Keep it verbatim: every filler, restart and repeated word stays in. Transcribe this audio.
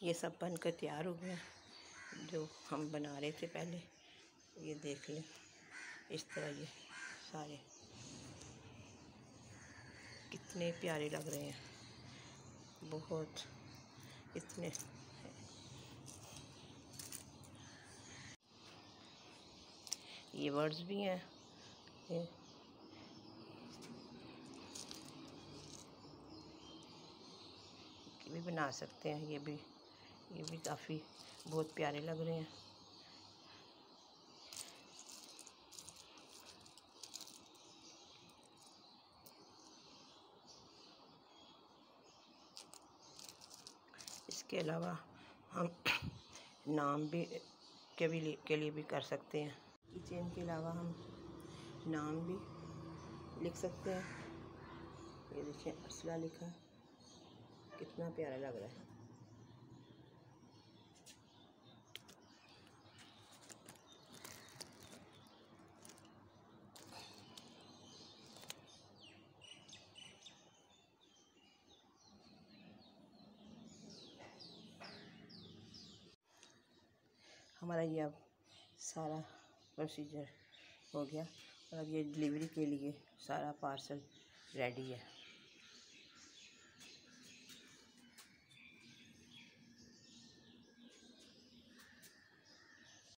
ये सब बनकर तैयार हो गया जो हम बना रहे थे पहले। ये देख लें, इस तरह ये सारे कितने प्यारे लग रहे हैं, बहुत इतने। ये वर्ड्स भी हैं, ये भी बना सकते हैं। ये भी ये भी काफ़ी बहुत प्यारे लग रहे हैं। इसके अलावा हम नाम भी के भी के लिए भी कर सकते हैं। किचन के अलावा हम नाम भी लिख सकते हैं। ये देखिए असला लिखा है, कितना प्यारा लग रहा है। हमारा ये अब सारा प्रोसीजर हो गया और अब ये डिलीवरी के लिए सारा पार्सल रेडी है।